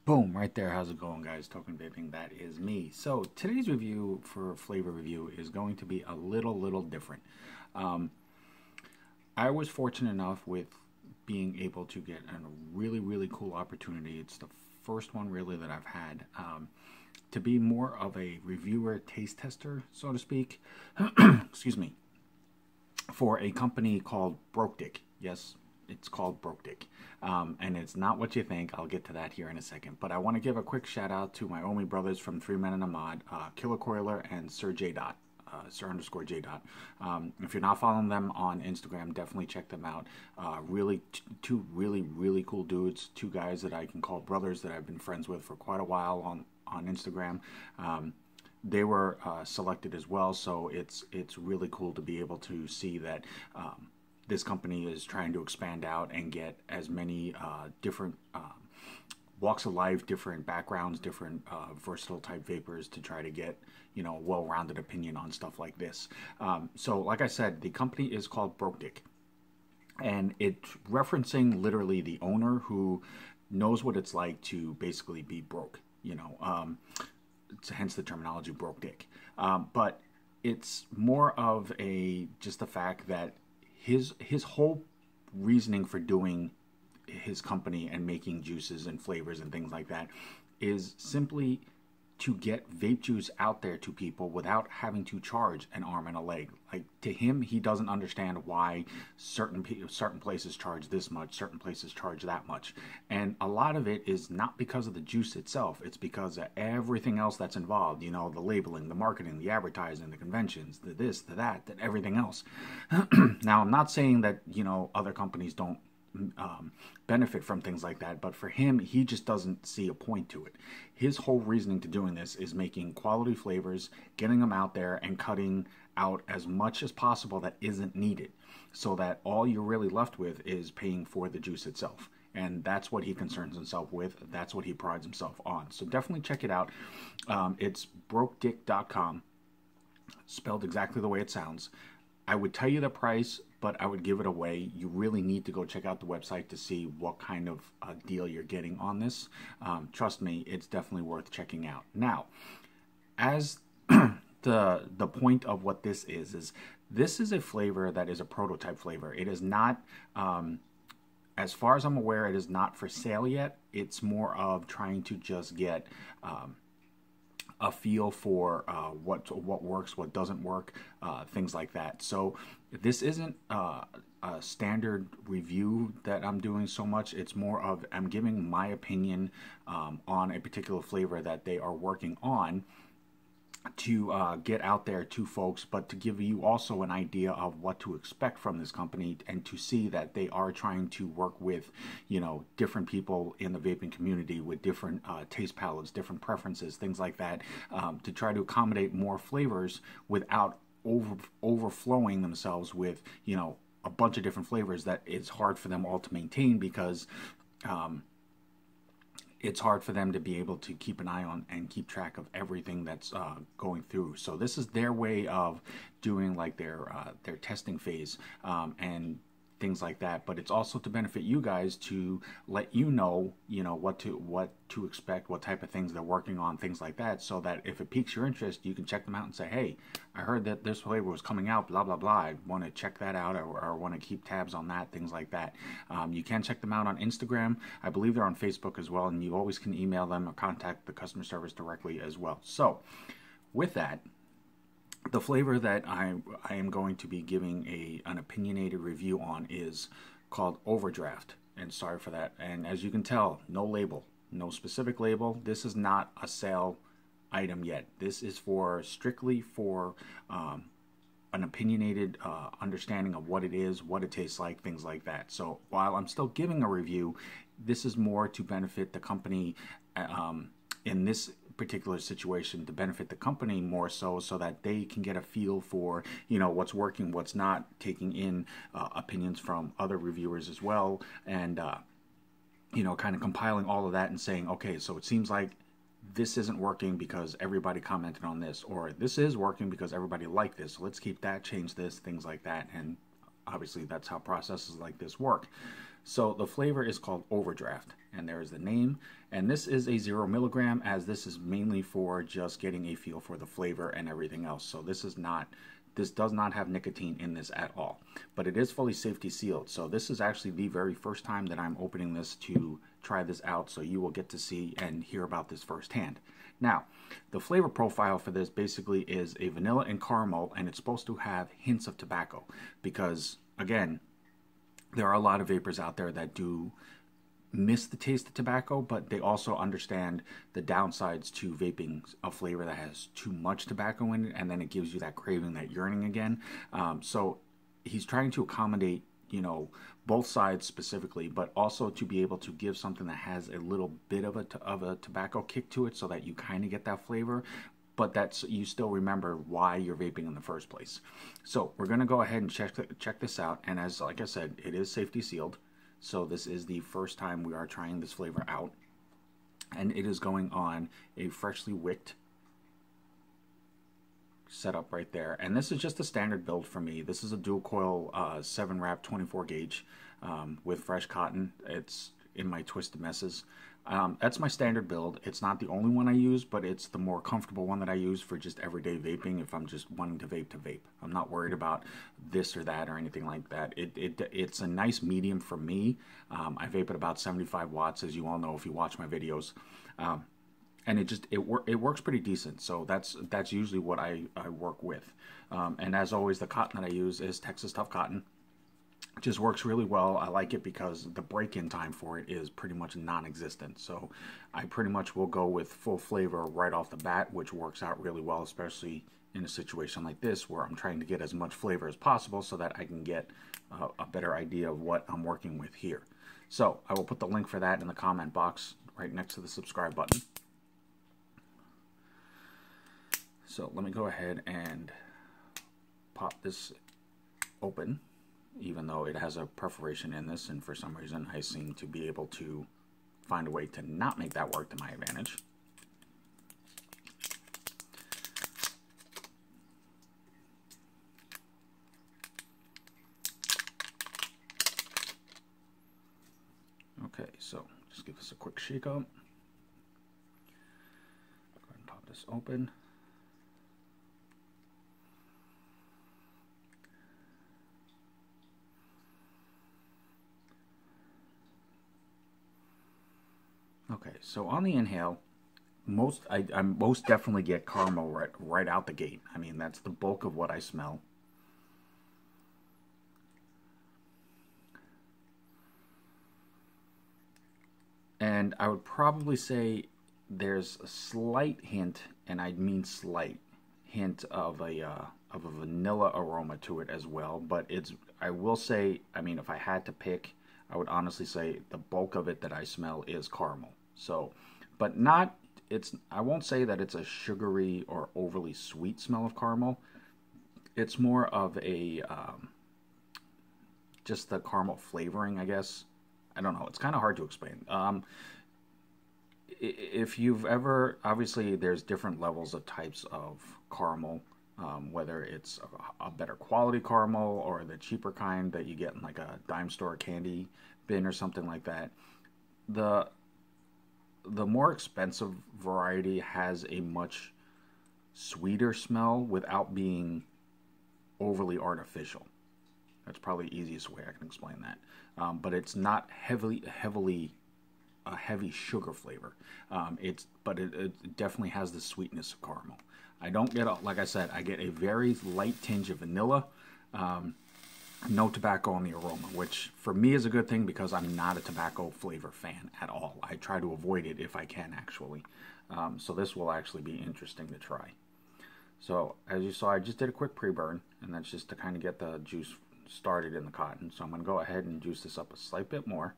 Boom, right there. How's it going, guys? Token Vaping, that is me. So today's review for flavor review is going to be a little different. Um, I was fortunate enough with being able to get a really cool opportunity. It's the first one really that I've had to be more of a reviewer, taste tester, so to speak. Excuse me. For a company called Broke Dick. Yes, it's called Broke Dick. And it's not what you think. I'll get to that here in a second. But I want to give a quick shout out to my Omi brothers from 3 Men and a Mod, Killer Coiler and Sir J. Dot. Sir_J. Dot. If you're not following them on Instagram, definitely check them out. Two really cool dudes. Two guys that I can call brothers that I've been friends with for quite a while on Instagram. They were selected as well, so it's really cool to be able to see that this company is trying to expand out and get as many different walks of life, different backgrounds, different versatile type vapors to try to get a well-rounded opinion on stuff like this. So like I said, the company is called Broke Dick, and it's referencing literally the owner who knows what it's like to basically be broke. Hence the terminology Broke Dick. But it's more of just the fact that his whole reasoning for doing his company and making juices and flavors and things like that is simply to get vape juice out there to people without having to charge an arm and a leg. Like, to him, he doesn't understand why certain places charge this much, certain places charge that much. And a lot of it is not because of the juice itself. It's because of everything else that's involved. The labeling, the marketing, the advertising, the conventions, the this, the that, everything else. Now, I'm not saying that, other companies don't benefit from things like that, but for him, he just doesn't see a point to it. His whole reasoning to doing this is making quality flavors, getting them out there, and cutting out as much as possible that isn't needed, so that all you're really left with is paying for the juice itself. And that's what he concerns himself with. That's what he prides himself on. So definitely check it out. It's brokedick.com, spelled exactly the way it sounds. I would tell you the price, but I would give it away. You really need to go check out the website to see what kind of deal you're getting on this. Trust me, it's definitely worth checking out. Now, as the point of what this is this is a flavor that is a prototype flavor. It is not, as far as I'm aware, it is not for sale yet. It's more of trying to just get a feel for what works, what doesn't work, things like that. So this isn't a standard review that I'm doing so much. It's more of I'm giving my opinion on a particular flavor that they are working on to get out there to folks, but to give you also an idea of what to expect from this company, and to see that they are trying to work with different people in the vaping community with different taste palettes, different preferences, things like that, to try to accommodate more flavors without overflowing themselves with a bunch of different flavors that it's hard for them all to maintain, because it's hard for them to be able to keep an eye on and keep track of everything that's going through. So this is their way of doing like their testing phase and things like that. But it's also to benefit you guys, to let you know what to expect, what type of things they're working on, things like that, so that if it piques your interest, you can check them out and say, hey, I heard that this flavor was coming out, blah blah blah, I want to check that out, or want to keep tabs on that, things like that. You can check them out on Instagram. I believe they're on Facebook as well, and you always can email them or contact the customer service directly as well. So with that, the flavor that I am going to be giving an opinionated review on is called Overdraft. And sorry for that. And as you can tell, no label, no specific label. This is not a sale item yet. This is strictly for an opinionated understanding of what it is, what it tastes like, things like that. So while I'm still giving a review, this is more to benefit the company in this particular situation, to benefit the company more so that they can get a feel for what's working, what's not, taking in opinions from other reviewers as well, and kind of compiling all of that and saying, okay, so it seems like this isn't working because everybody commented on this, or this is working because everybody liked this, so let's keep that, change this, things like that. And obviously that's how processes like this work. So the flavor is called Overdraft, and there is the name. And this is a 0 milligram, as this is mainly for just getting a feel for the flavor and everything else. So this does not have nicotine in this at all, but it is fully safety sealed. So this is actually the very first time that I'm opening this to try this out, so you will get to see and hear about this firsthand. Now, the flavor profile for this basically is a vanilla and caramel, and it's supposed to have hints of tobacco because, again, there are a lot of vapors out there that do miss the taste of tobacco, but they also understand the downsides to vaping a flavor that has too much tobacco in it, and then it gives you that craving, that yearning again. So he's trying to accommodate, you know, both sides specifically, but also to be able to give something that has a little bit of a tobacco kick to it, so that you kind of get that flavor, but that's, you still remember why you're vaping in the first place. So we're going to go ahead and check this out, and as like I said, it is safety sealed. So this is the first time we are trying this flavor out, and it is going on a freshly wicked setup right there. And this is just a standard build for me. This is a dual coil 7 wrap 24 gauge with fresh cotton. It's in my Twisted Messes. That's my standard build. It's not the only one I use, but it's the more comfortable one that I use for just everyday vaping if I'm just wanting to vape. I'm not worried about this or that or anything like that. It's a nice medium for me. I vape at about 75 watts, as you all know if you watch my videos. And it works pretty decent. So that's usually what I work with. And as always, the cotton that I use is Texas Tough Cotton. It just works really well. I like it because the break-in time for it is pretty much non-existent. So I pretty much will go with full flavor right off the bat, which works out really well, especially in a situation like this where I'm trying to get as much flavor as possible so that I can get a better idea of what I'm working with here. So I will put the link for that in the comment box right next to the subscribe button. So let me go ahead and pop this open, even though it has a perforation in this, and for some reason I seem to be able to find a way to not make that work to my advantage. Okay, so just give this a quick shake up. Go ahead and pop this open. Okay, so on the inhale, I most definitely get caramel right out the gate. I mean, that's the bulk of what I smell. And I would probably say there's a slight hint, and I mean slight hint of a vanilla aroma to it as well. But I will say, I mean, if I had to pick, I would honestly say the bulk of it that I smell is caramel. So, but not, I won't say that it's a sugary or overly sweet smell of caramel. It's more of a, just the caramel flavoring, I guess. I don't know. It's kind of hard to explain. If you've ever, obviously there's different levels of types of caramel, whether it's a better quality caramel or the cheaper kind that you get in like a dime store candy bin or something like that. The more expensive variety has a much sweeter smell without being overly artificial. That's probably the easiest way I can explain that. But it's not a heavy sugar flavor. But it definitely has the sweetness of caramel. I don't get, like I said, I get a very light tinge of vanilla. No tobacco on the aroma, which for me is a good thing because I'm not a tobacco flavor fan at all. I try to avoid it if I can, actually. So this will actually be interesting to try. So as you saw, I just did a quick pre-burn, and that's just to kind of get the juice started in the cotton. So I'm going to go ahead and juice this up a slight bit more.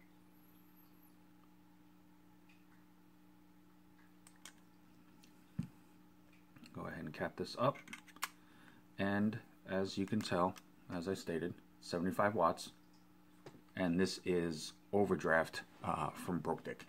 Go ahead and cap this up, and as you can tell, as I stated, 75 watts, and this is Overdraft from Broke Dick.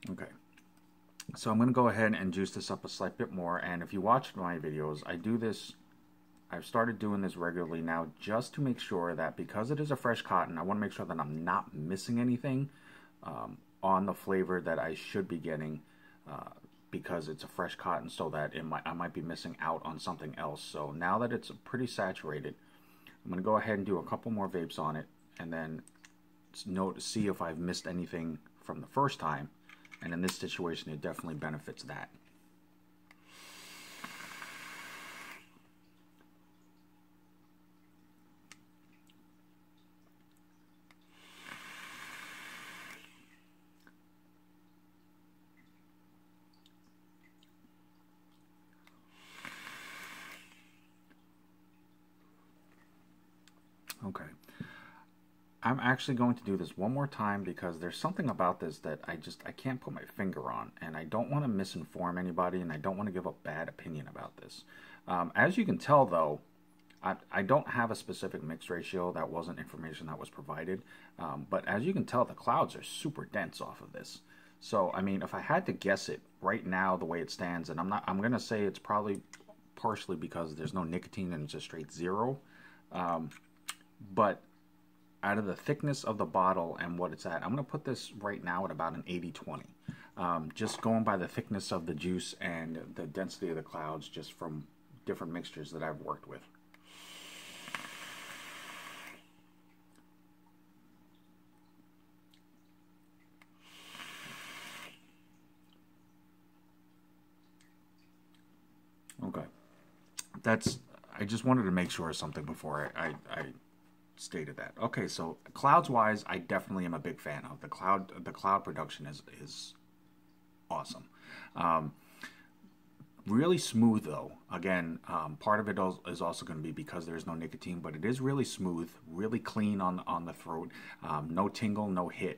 Okay. So I'm going to go ahead and juice this up a slight bit more. And if you watched my videos, I've started doing this regularly now just to make sure that because it is a fresh cotton, I want to make sure that I'm not missing anything on the flavor that I should be getting because it's a fresh cotton, so that I might be missing out on something else. So now that it's pretty saturated, I'm going to go ahead and do a couple more vapes on it and then see if I've missed anything from the first time. And in this situation, it definitely benefits that. Okay. I'm actually going to do this one more time because there's something about this that I can't put my finger on, and I don't want to misinform anybody, and I don't want to give a bad opinion about this. As you can tell, though, I don't have a specific mix ratio. That wasn't information that was provided, but as you can tell, the clouds are super dense off of this. So, I mean, if I had to guess it right now, the way it stands, and I'm going to say it's probably partially because there's no nicotine and it's just straight zero. But out of the thickness of the bottle and what it's at, I'm going to put this right now at about an 80-20. Just going by the thickness of the juice and the density of the clouds just from different mixtures that I've worked with. Okay. I just wanted to make sure of something before I stated that. Okay, so clouds wise, I definitely am a big fan of the cloud production is awesome. Really smooth though. Again, part of it is also going to be because there's no nicotine, but it is really smooth, really clean on the throat. No tingle, no hit.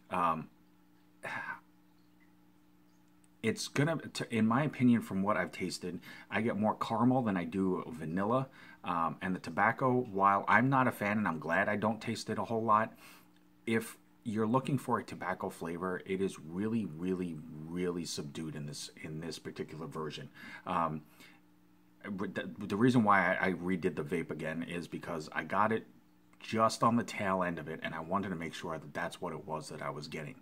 It's gonna, in my opinion, from what I've tasted, I get more caramel than I do vanilla. And the tobacco, while I'm not a fan and I'm glad I don't taste it a whole lot, if you're looking for a tobacco flavor, it is really, really, really subdued in this particular version. The reason why I redid the vape again is because I got it just on the tail end of it, and I wanted to make sure that that's what it was that I was getting.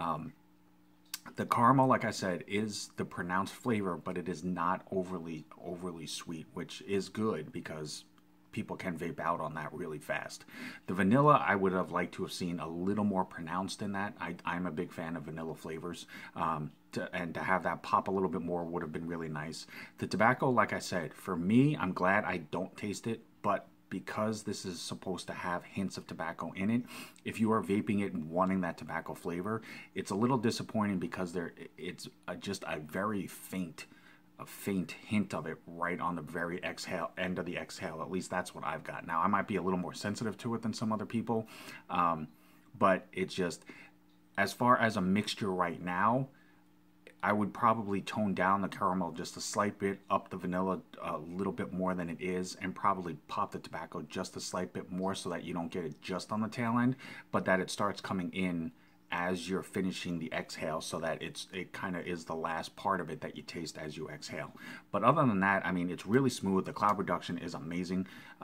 The caramel, like I said, is the pronounced flavor, but it is not overly sweet, which is good because people can vape out on that really fast. The vanilla, I would have liked to have seen a little more pronounced in that. I'm a big fan of vanilla flavors, and to have that pop a little bit more would have been really nice. The tobacco, like I said, for me, I'm glad I don't taste it, but because this is supposed to have hints of tobacco in it, if you are vaping it and wanting that tobacco flavor, it's a little disappointing because it's just a very faint hint of it right on the very end of the exhale. At least that's what I've got. Now, I might be a little more sensitive to it than some other people, but it's just, as far as a mixture right now, I would probably tone down the caramel just a slight bit, up the vanilla a little bit more than it is, and probably pop the tobacco just a slight bit more so that you don't get it just on the tail end, but that it starts coming in as you're finishing the exhale, so that it kind of is the last part of it that you taste as you exhale. But other than that, I mean, it's really smooth. The cloud reduction is amazing.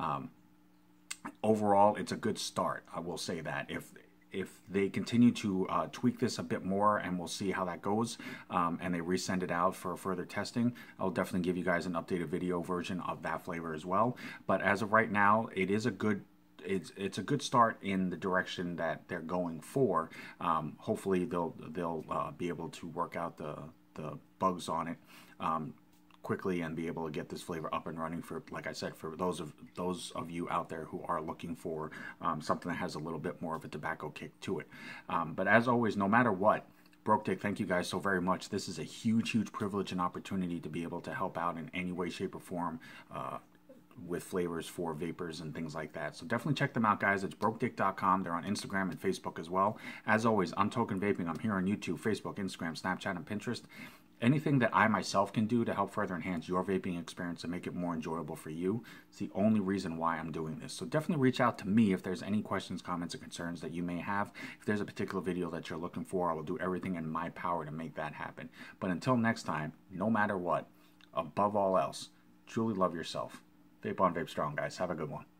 Overall, it's a good start. I will say that. If they continue to tweak this a bit more, and we'll see how that goes, and they resend it out for further testing, I'll definitely give you guys an updated video version of that flavor as well. But as of right now, it is a good it's a good start in the direction that they're going for. Hopefully they'll be able to work out the bugs on it quickly and be able to get this flavor up and running for, like I said, for those of you out there who are looking for something that has a little bit more of a tobacco kick to it. But as always, no matter what, Broke Dick, thank you guys so very much. This is a huge privilege and opportunity to be able to help out in any way, shape, or form with flavors for vapors and things like that. So definitely check them out, guys. It's brokedick.com. They're on Instagram and Facebook as well. As always, I'm Token Vaping. I'm here on YouTube, Facebook, Instagram, Snapchat, and Pinterest. anything that I myself can do to help further enhance your vaping experience and make it more enjoyable for you, it's the only reason why I'm doing this. So definitely reach out to me if there's any questions, comments, or concerns that you may have. If there's a particular video that you're looking for, I will do everything in my power to make that happen. But until next time, no matter what, above all else, truly love yourself. Vape on, vape strong, guys. Have a good one.